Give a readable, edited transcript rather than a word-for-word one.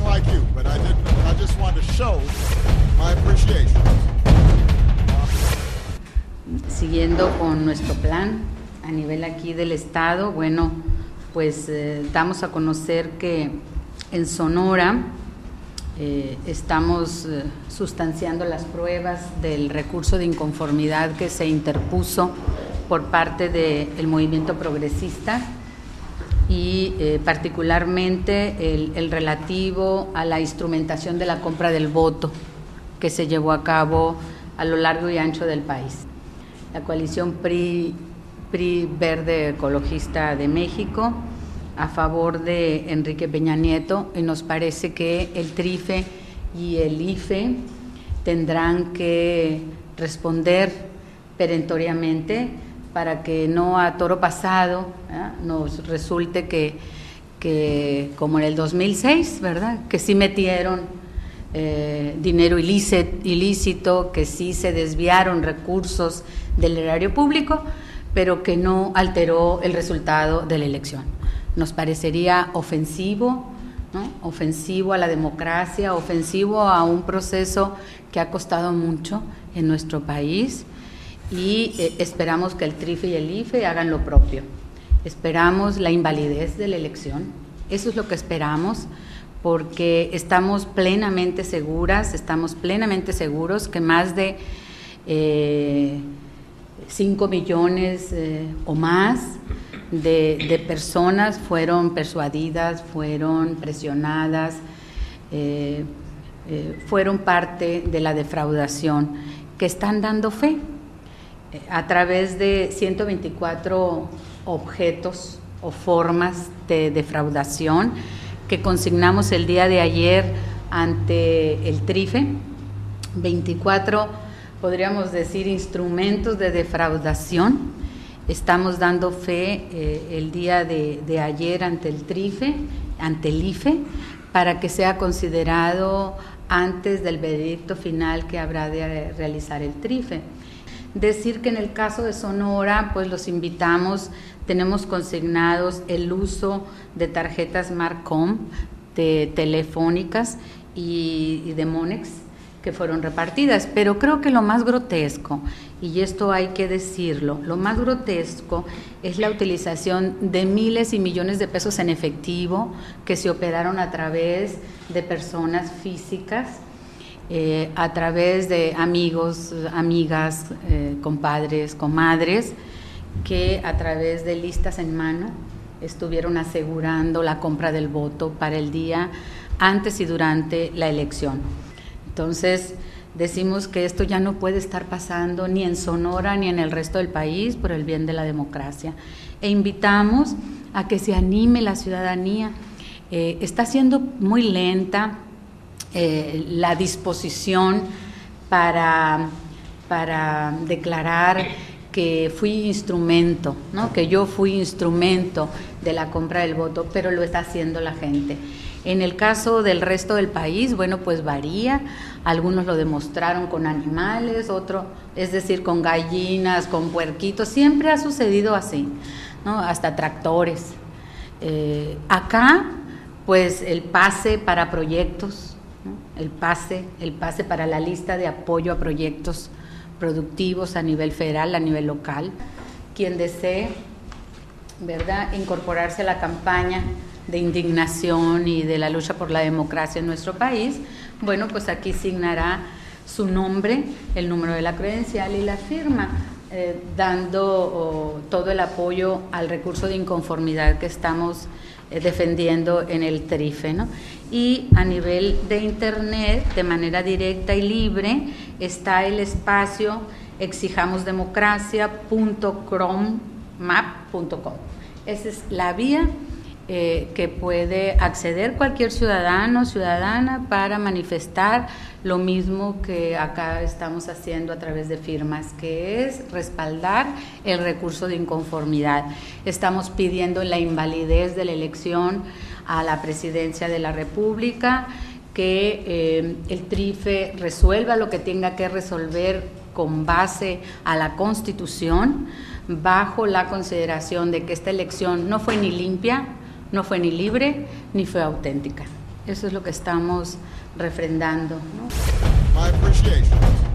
like you, but I just want to show my appreciation. Siguiendo con nuestro plan a nivel aquí del estado, bueno, pues damos a conocer que en Sonora estamos sustanciando las pruebas del recurso de inconformidad que se interpuso por parte del movimiento progresista y particularmente el relativo a la instrumentación de la compra del voto que se llevó a cabo a lo largo y ancho del país. La coalición PRI Verde Ecologista de México a favor de Enrique Peña Nieto, y nos parece que el TRIFE y el IFE tendrán que responder perentoriamente para que no a toro pasado nos resulte que como en el 2006, ¿verdad?, que sí metieron dinero ilícito, que sí se desviaron recursos del erario público, pero que no alteró el resultado de la elección. Nos parecería ofensivo, ¿no?, ofensivo a la democracia, ofensivo a un proceso que ha costado mucho en nuestro país, y esperamos que el TRIFE y el IFE hagan lo propio. Esperamos la invalidez de la elección, eso es lo que esperamos, porque estamos plenamente seguros que más de 5 millones o más de personas fueron persuadidas, fueron presionadas, fueron parte de la defraudación, que están dando fe a través de 124 objetos o formas de defraudación que consignamos el día de ayer ante el TRIFE, 24, podríamos decir, instrumentos de defraudación. Estamos dando fe el día de ayer ante el TRIFE, ante el IFE, para que sea considerado antes del veredicto final que habrá de realizar el TRIFE. Decir que en el caso de Sonora, pues los invitamos, tenemos consignados el uso de tarjetas Marcom, de telefónicas y de Monex, que fueron repartidas, pero creo que lo más grotesco, y esto hay que decirlo, lo más grotesco es la utilización de miles y millones de pesos en efectivo que se operaron a través de personas físicas, a través de amigos, amigas, compadres, comadres, que a través de listas en mano estuvieron asegurando la compra del voto para el día antes y durante la elección. Entonces, decimos que esto ya no puede estar pasando ni en Sonora ni en el resto del país por el bien de la democracia. E invitamos a que se anime la ciudadanía. Está siendo muy lenta la disposición para declarar que fui instrumento, ¿no?, que yo fui instrumento de la compra del voto, pero lo está haciendo la gente. En el caso del resto del país, bueno, pues varía, algunos lo demostraron con animales, otros, es decir, con gallinas, con puerquitos, siempre ha sucedido así, ¿no?, hasta tractores. Acá, pues el pase para proyectos, ¿no?, el pase para la lista de apoyo a proyectos productivos a nivel federal, a nivel local. Quien desee, ¿verdad?, incorporarse a la campaña de indignación y de la lucha por la democracia en nuestro país, bueno, pues aquí signará su nombre, el número de la credencial y la firma, dando todo el apoyo al recurso de inconformidad que estamos defendiendo en el TRIFE, ¿no? Y a nivel de internet, de manera directa y libre, está el espacio exijamosdemocracia.chromemap.com. Esa es la vía que puede acceder cualquier ciudadano o ciudadana para manifestar lo mismo que acá estamos haciendo a través de firmas, que es respaldar el recurso de inconformidad. Estamos pidiendo la invalidez de la elección a la presidencia de la República, que el TRIFE resuelva lo que tenga que resolver con base a la Constitución, bajo la consideración de que esta elección no fue ni limpia, no fue ni libre, ni fue auténtica. Eso es lo que estamos refrendando, ¿no? My appreciation.